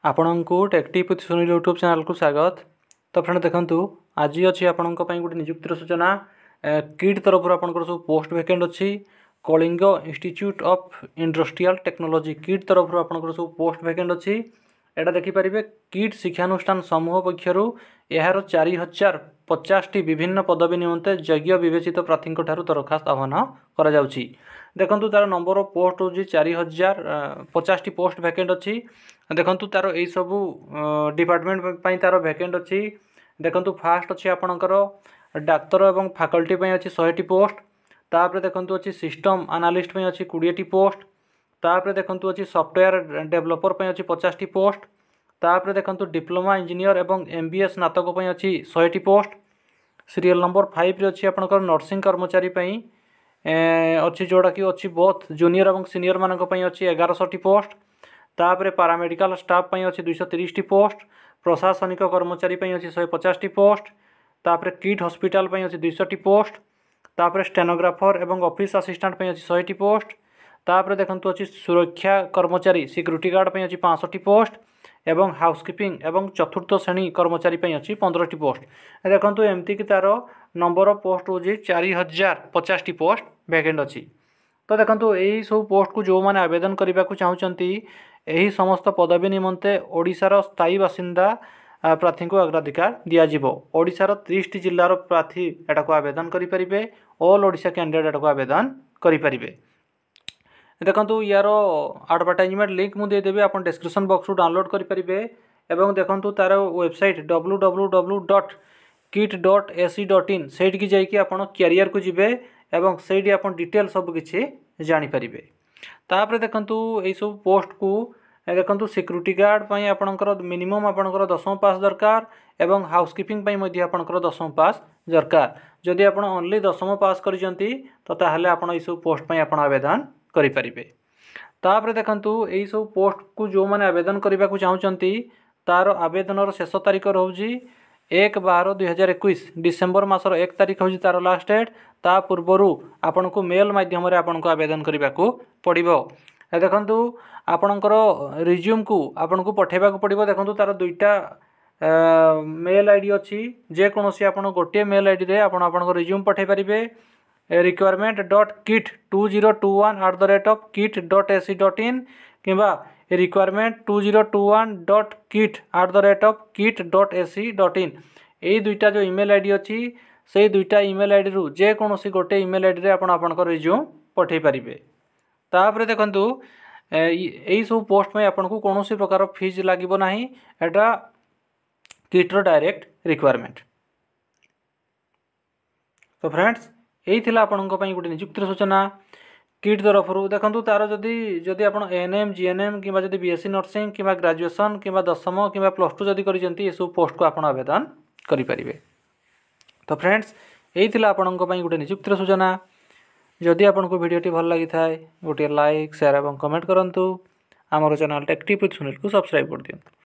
आपण को टेक्टिव विथ सुनील यूट्यूब चैनल को स्वागत। तो फ्रेंड देखंतु आज अच्छी आपण गोटे नियुक्तिर सूचना किट तरफ आपंकर सब पोस्ट वैकेंट अच्छी Kalinga institute of industrial technology KIIT तरफ आपंकर सब पोस्ट वैकेंट अच्छी एटा देखिपारे किट शिक्षानुष्ठान समूह पक्षर यार 4050 विभिन्न पदवी निमंते योग्य विवेचित प्रार्थी दरखास्त आह्वान करा देखंतु तार नंबर ऑफ पोस्ट हो 4050 पोस्ट वैकेंट अच्छी देखंतु तार यही सबू डिपार्टमेंट तार वैकेंट अच्छी देखंतु फास्ट अच्छी आपणकर डाक्तर एवं फैकल्टी अच्छी 100 पोस्ट तापर देखंतु अच्छी सिस्टम एनालिस्ट अच्छी 20 पोस्ट तापर देखंतु अच्छी सॉफ्टवेयर डेवलपर अच्छी 50 पोस्ट तापर देखंतु डिप्लोमा इंजीनियर एवं MBA स्नातक अच्छी 100 पोस्ट सीरियल नंबर 5 अच्छी आपणकर नर्सिंग कर्मचारी अच्छी जोड़ा कि अच्छी बोथ जूनियर और सीनियर मानक अच्छी 1100 पोस्ट तापर पारामेडिकल स्टाफ अच्छी 230 पोस्ट प्रशासनिक कर्मचारी अच्छी 150 पोस्ट तापर किट हॉस्पिटल अच्छी 200 पोस्ट तापर स्टेनोग्राफर एवं ऑफिस असिस्टेंट अच्छी 100 पोस्ट तापर देखंतु अच्छी सुरक्षा कर्मचारी सिक्यूरीटी गार्ड अच्छी 65 पोस्ट एवं हाउसकीपिंग एवं चतुर्थ श्रेणी कर्मचारी अच्छी 15 पोस्ट देखंतु एमती कि तार नंबर ऑफ पोस्ट हो 4050 पोस्ट वैकेंट अच्छी। तो देखंतु यही सब पोस्ट को जो मैंने आवेदन करने को चाहते यही समस्त पदवी निमंते ओडिशार स्थायी बासिंदा प्रार्थी को अग्राधिकार दिज्व। ओडिशार 30 जिलार प्रार्थी एटा को आवेदन करें ऑल ओडिशा कैंडिडेट को आवेदन करें। देखंतु यार एडवर्टाइजमेंट लिंक मुझे देदेवी आप डिस्क्रिप्शन बॉक्स रू डाउनलोड करेंगे एवं देखंतु तार वेबसाइट www.kit.ac.in सेठ की जाइए आप कैरियर को जीवे एवं सेठी आप डिटेल सब किसी जानीपर। तापर देखंतु यही सब पोस्ट को देखंतु सिक्यूरीटी गार्ड पई आपणकर मिनिमम आपणकर 10वीं पास दरकार एवं हाउसकीपिंग पई मध्ये आपणकर 10वीं पास दरकार। जदि आपण ओनली 10वीं पास करिसंती तो ताहले आपण यही सब पोस्ट पई आपण आवेदन करें। तापर देखंतु यही सब पोस्ट को जो मैंने आवेदन करने को चाहते तार आवेदन शेष तारीख रोचे 1/12/2021 डिसेम्बर मासर 1 तारीख हूँ तार लास्ट डेट ता पूर्वर आपण को मेल माध्यम आपन को आवेदन करने को पड़ो। देखंतु आपणकर रिज्यूम को आपन को पठेबा को पड़ो। देखंतु तार दुईटा मेल आईडी अच्छी जेकोसी आप गोटे मेल आईडी रे आपन रिज्यूम पठे पारे requirement.kit2021@kit.ac.in किंबा requirement2021.kit@kit.ac.in यही दुईटा जो ईमेल आईडी अच्छी से दुईटा ईमेल आईडी रु जेकोसी गोटे ईमेल आईडी रे आपन रिज्यूम पठे पारे। तापर देखंतु यही सब पोस्ट में आपन को कौन सी प्रकार फीस लागबो नाही एटा किट रो डायरेक्ट रिक्वायरमेंट। तो फ्रेंड्स यही थिला आपनको पई गोटे नियुक्तिर सूचना किट तरफ देखंतु तार जदि आपण ANM GNM किंबा जदि BSc नर्सिंग किंबा ग्रेजुएशन किंबा 10वीं किंबा +2 जदि करिसेंती ये सब पोस्ट को आपण आवेदन करि परिबे। तो फ्रेंड्स यही थिला आपनको पई गोटे नियुक्तिर सूचना। जदि आपनको वीडियोटी भल लागि थाए गोटे लाइक शेयर एवं कमेंट करंतु। आमर चैनल टेक्टिव विथ सुनील को सब्सक्राइब कर दियंतु।